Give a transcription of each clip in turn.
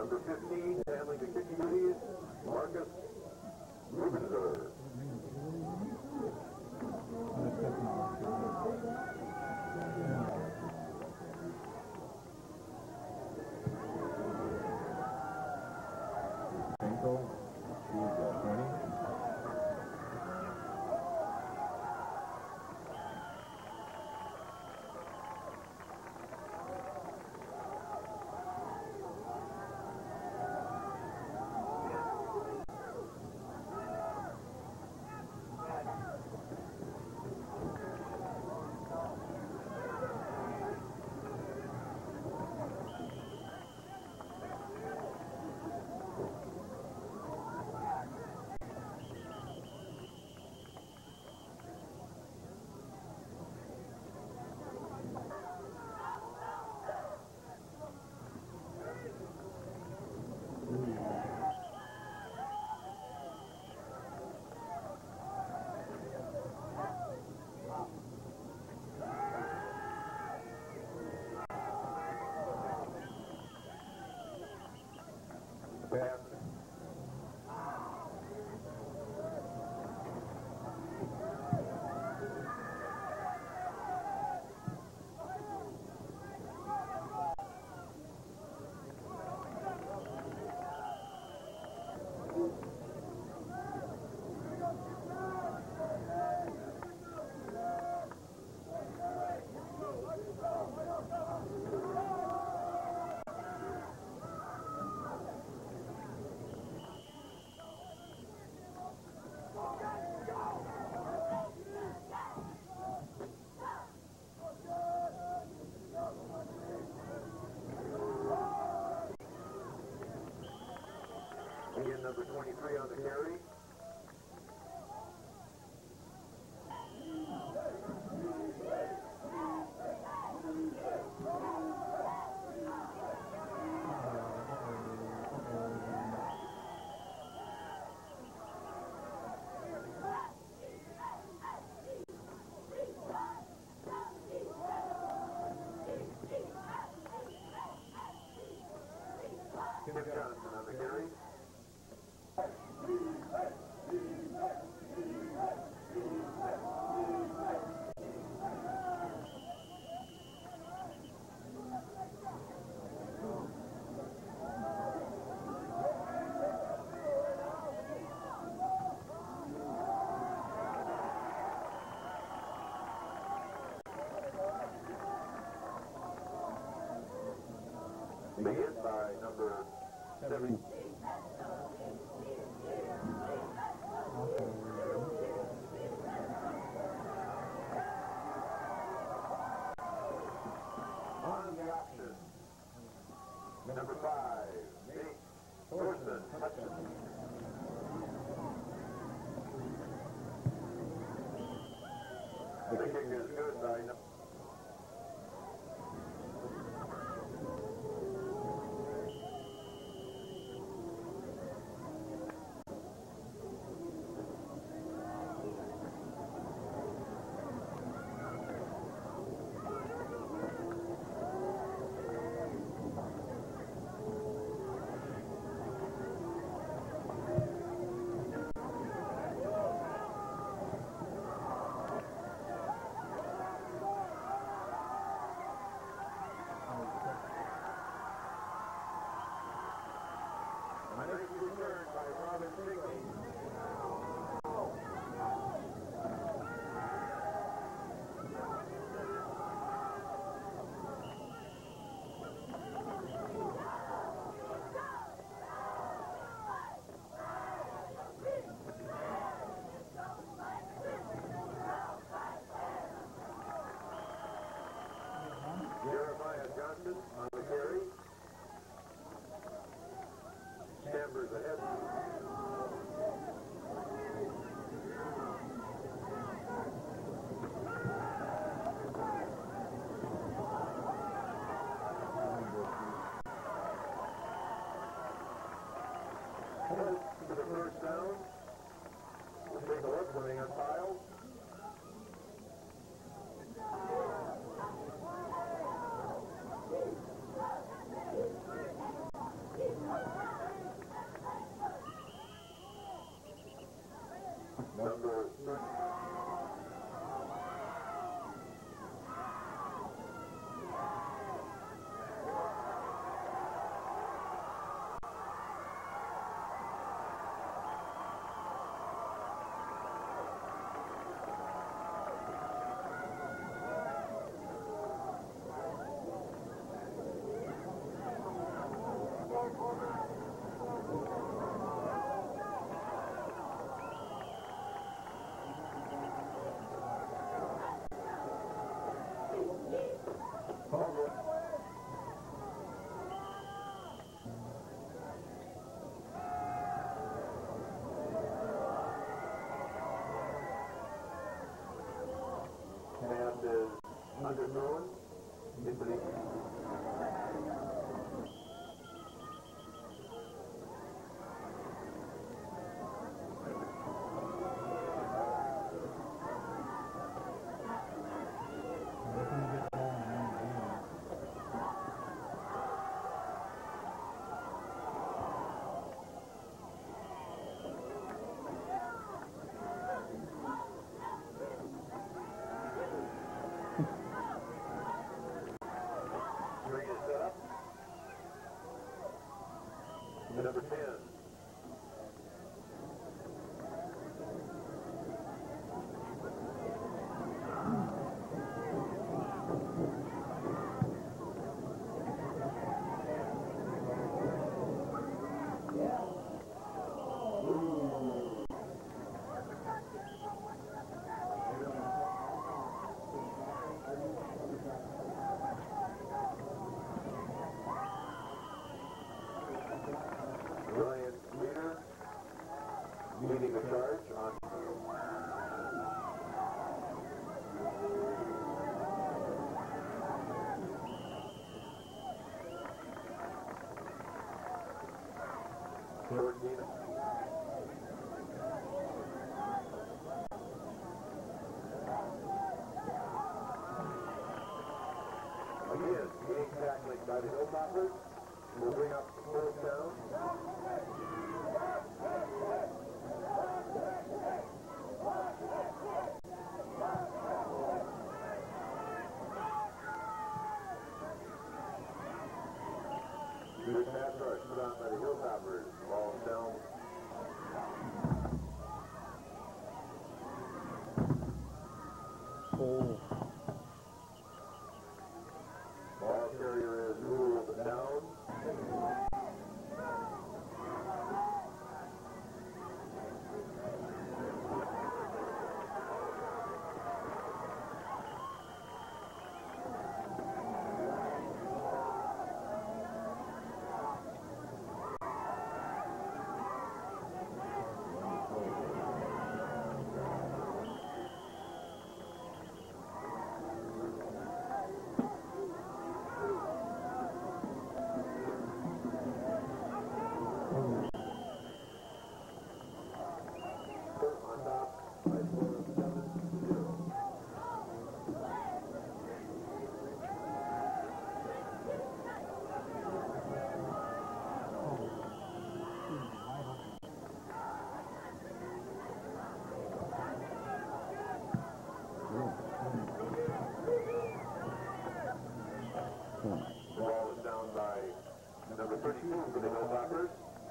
Number 15, handling the kicking duties, Marcus Rubenzer. Again, number 23 on the carry. Tim Johnson on the carry. Begin by number 7. On the option, number 5, Nate Thorson Hudson. The kick is good by number. Jeremiah Johnson on the carry. Chambers ahead. For the first down, we'll take a look when they unpile. number 10. Ryan Leader leading the charge on. Again, being tackled by the Hilltoppers. We'll bring up the first down. This pass rush put on by the Hilltoppers. Ball down. Oh. Ball carrier is ruled down. On top, by score of 7-0. The ball is down by number 32 for the Hilltoppers.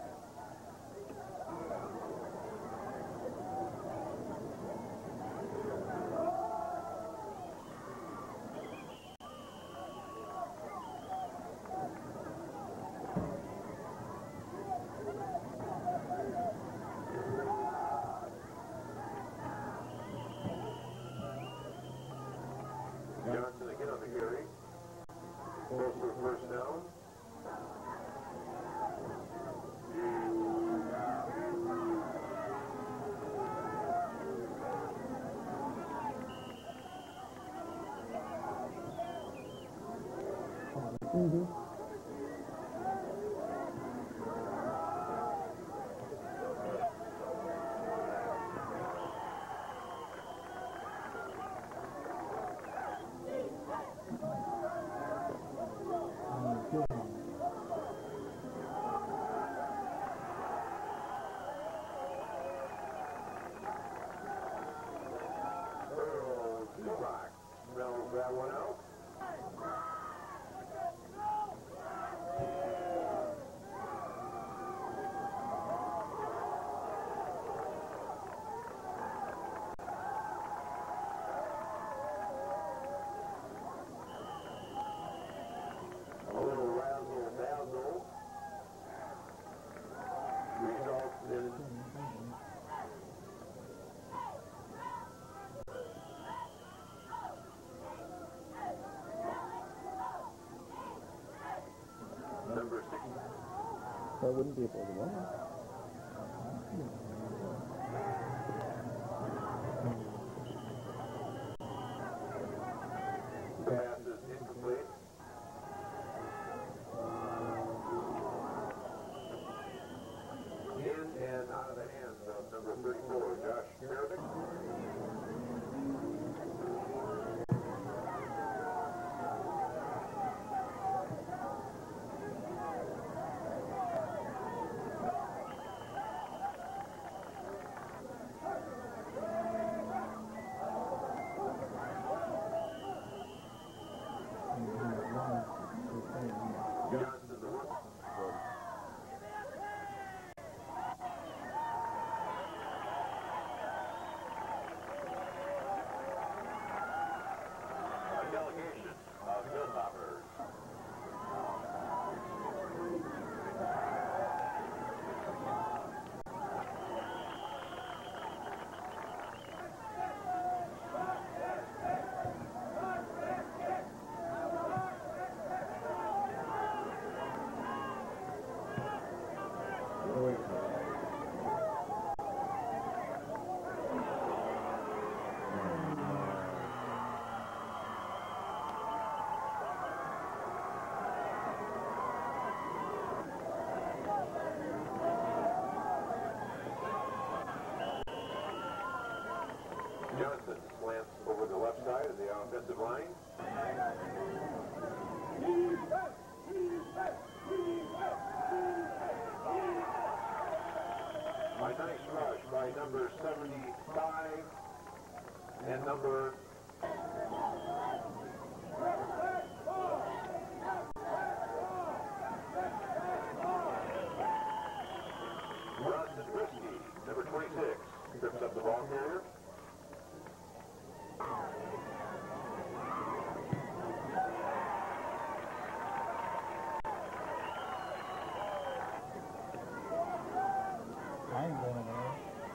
Johnson again on the carry. Goes for first down. Earl Zuback. Mel's that one out. A little razzle-dazzle results in number 6. That wouldn't be able to run. Pass is incomplete. In and out of the hands of number 34, Josh Merrick. number Ron Drisky, number 26, trips up the ball carrier. I ain't going there.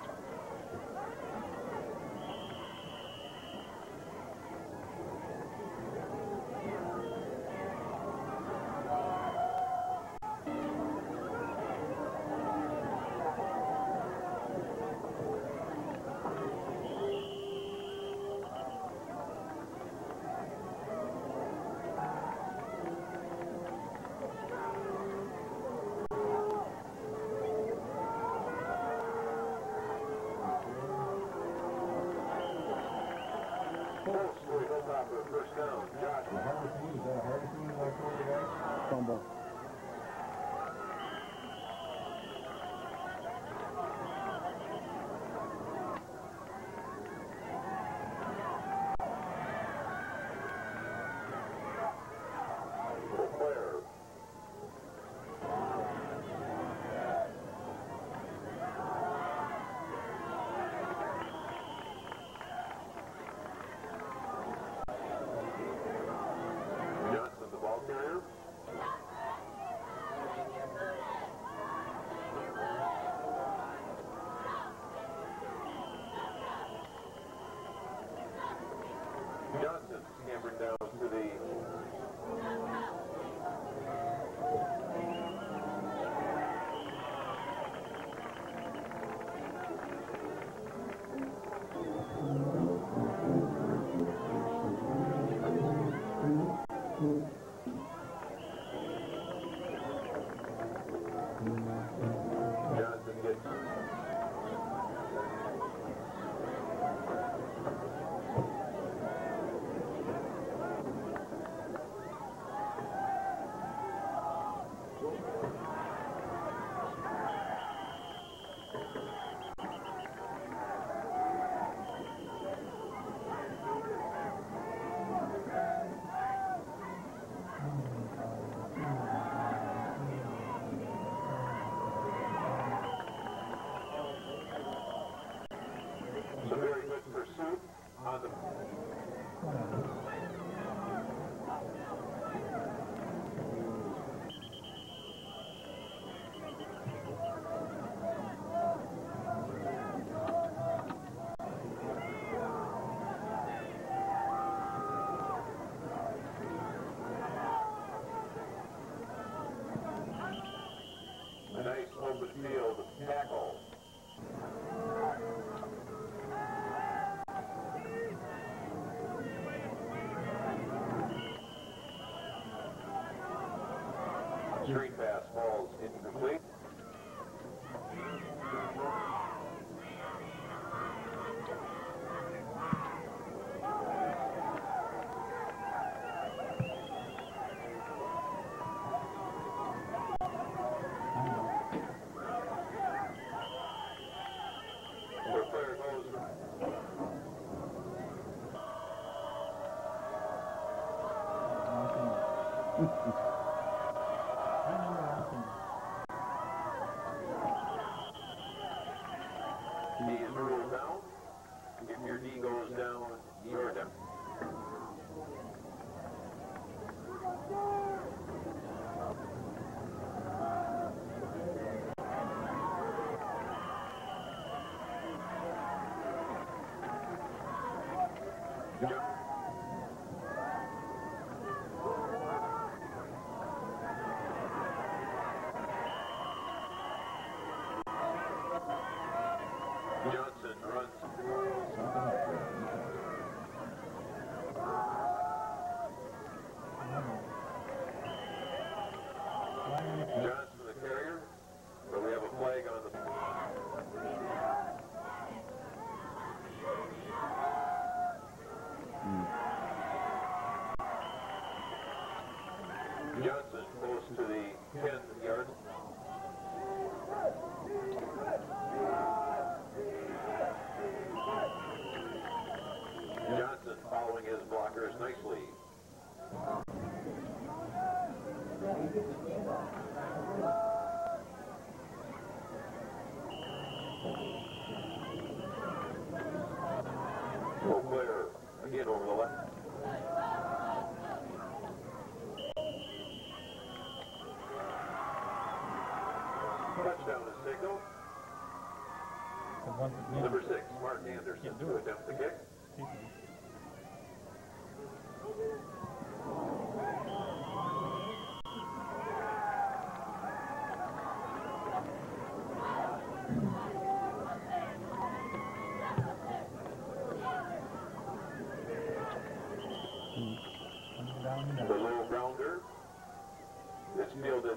First down, Josh. Fumble. Claire. Johnson, the ball carrier. Johnson scampering down to the Johnson gets some very good pursuit on the a nice open field tackle. Straight pass falls incomplete. The player goes knee is ruled down. If your knee goes down, you're down. Johnson runs. Johnson the carrier, but we have a flag on the. Johnson close to the 10-yard. nicely. Full clear. Again over the left. Touchdown is signal. Number 6, Mark Anderson, to attempt the kick. The low grounder is fielded.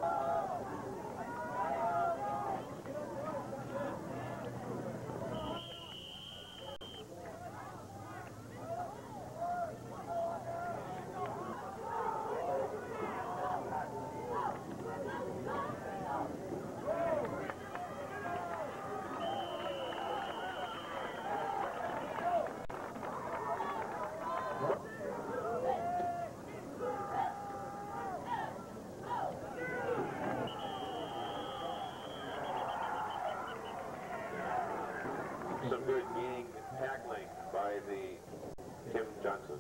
Some good meaning tackling by the Tim Johnson.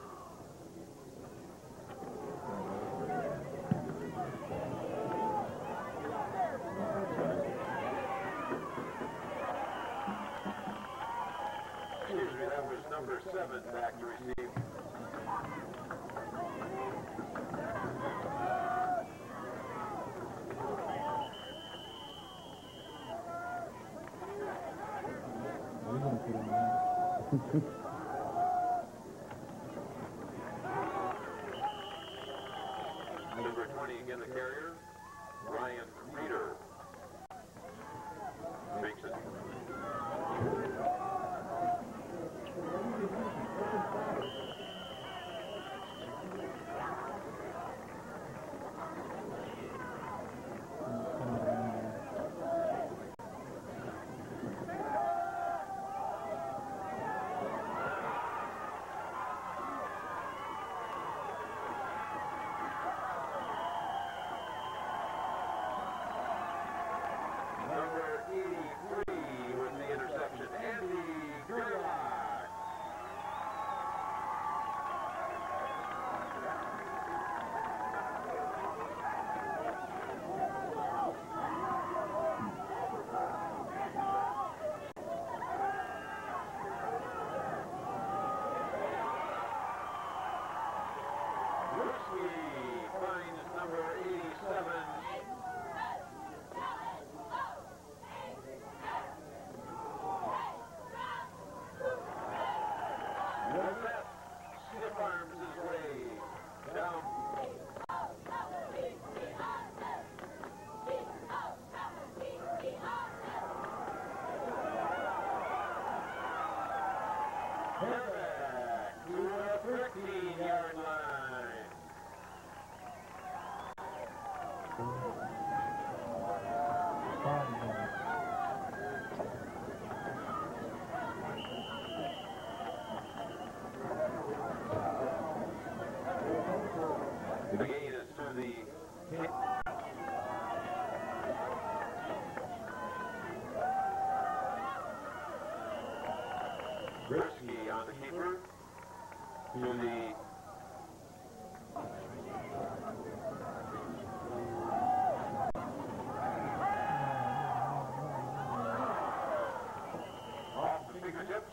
Excuse me, that was number 7 back to receive. Number 20 again, the carrier, Ryan Reeder. Makes it. Number 83 with the interception, Andy Gerlach. Whiskey finds number 87. Stiff arms his way down. Back to the 13-yard line. The gain is to the Risky on the keeper to the off the fingertips.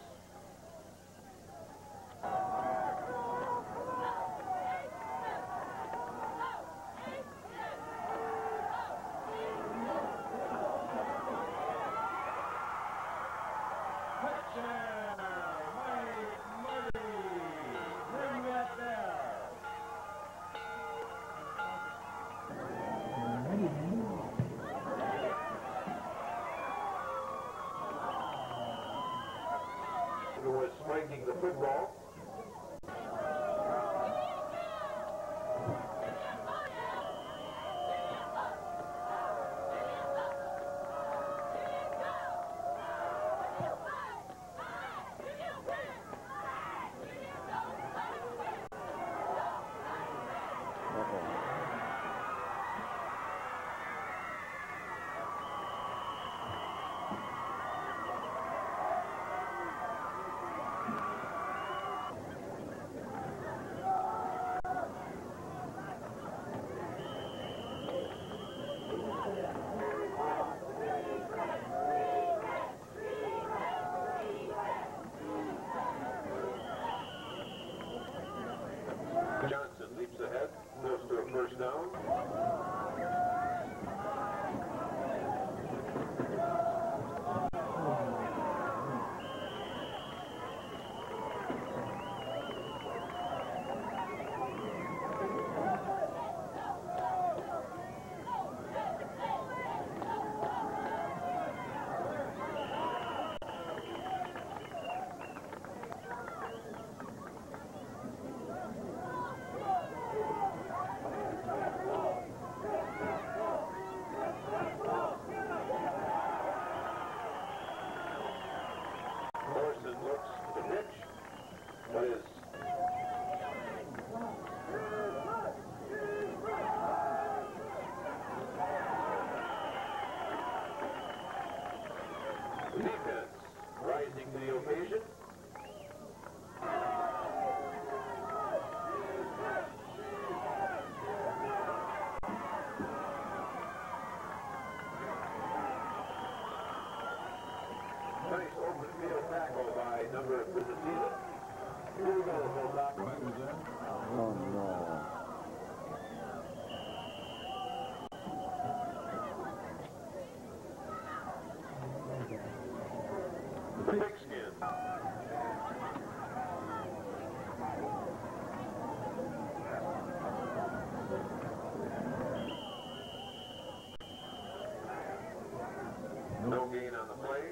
on the play.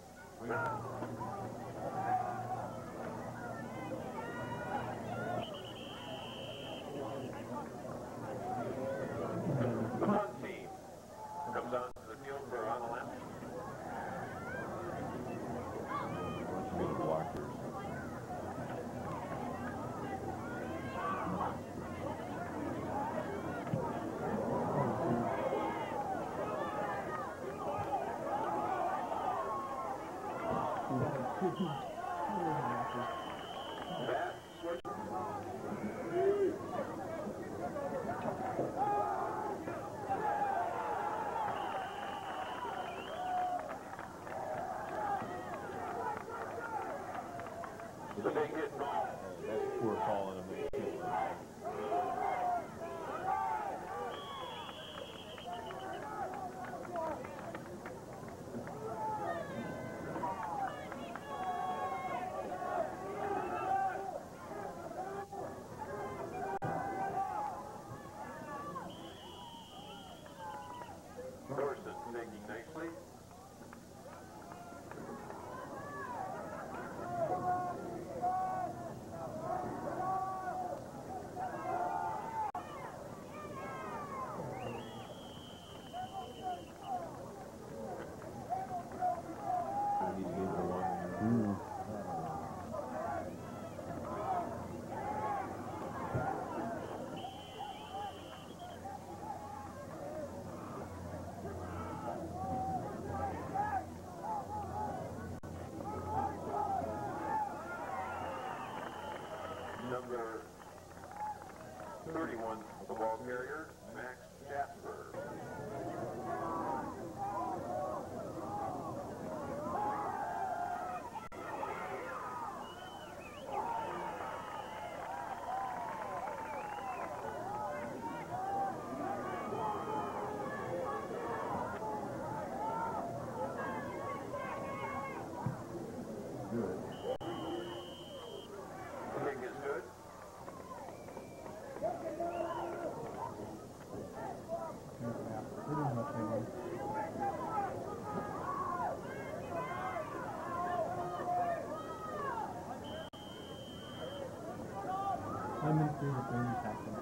The punt team comes onto the field for on the left. That switch. The big hit ball. That's poor calling him. Dorset taking nicely. Number 31, the ball carrier, Max Jasper. The kick is good. I'm in favor of bringing back the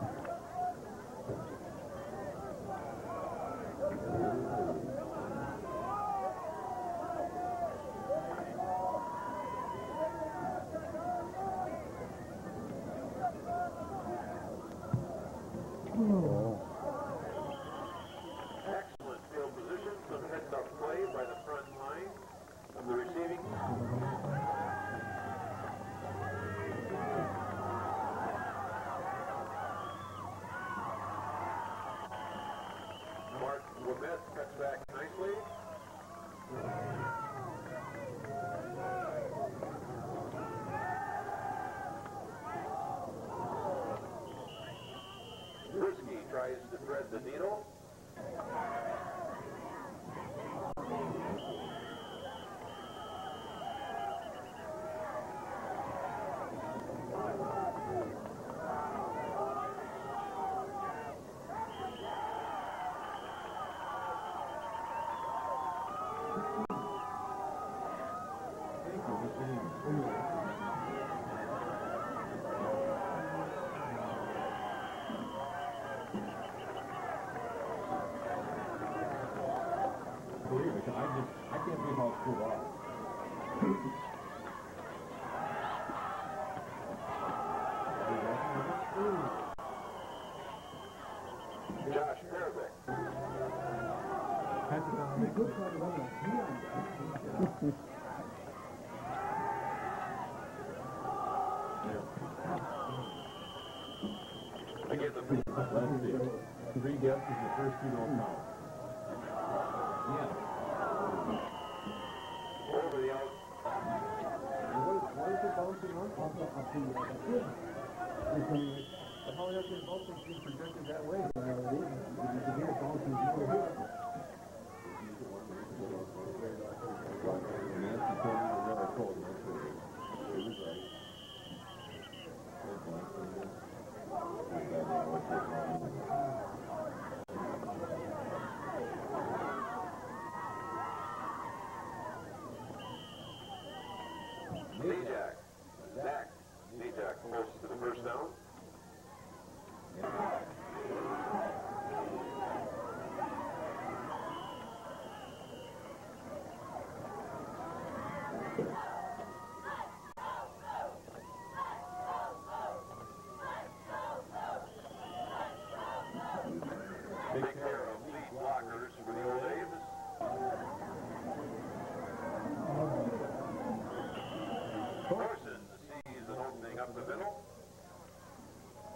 Excellent field position. Some heads-up play by the front line of the receiving. Mark Wabet cuts back nicely. Brisky tries to thread the needle. I can't believe how screwed up. Josh Perevic. Again, the Three guesses, the first two don't count. Yeah. over the out. What is it bouncing on? How is it bouncing being projected that way? You can hear it bouncing over here.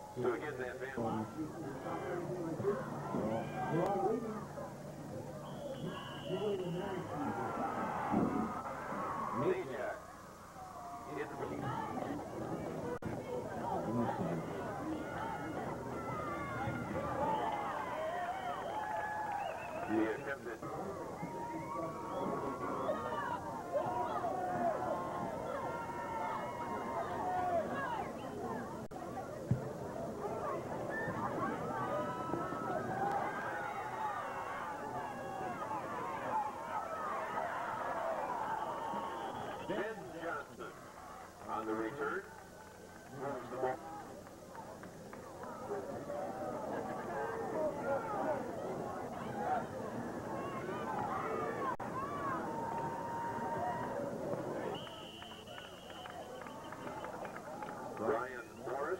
So again, that van. Zajac in the lead. The attempted. Ben Johnson on the return. Moves the ball. Ryan Morris.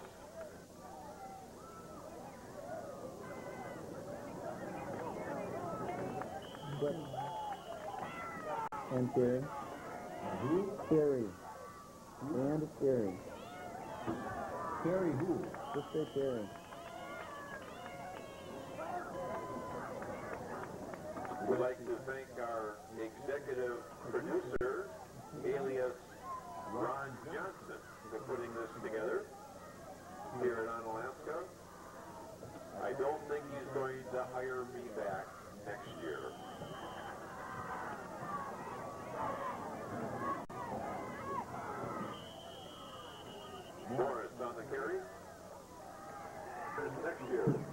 And Terry. Who? Terry. And Terry. Terry who? Just say Terry. We'd like to thank our executive producer, alias Ron Johnson, for putting this together here in Onalaska. I don't think he's going to hire me back next year. Morris on the carry. Next year.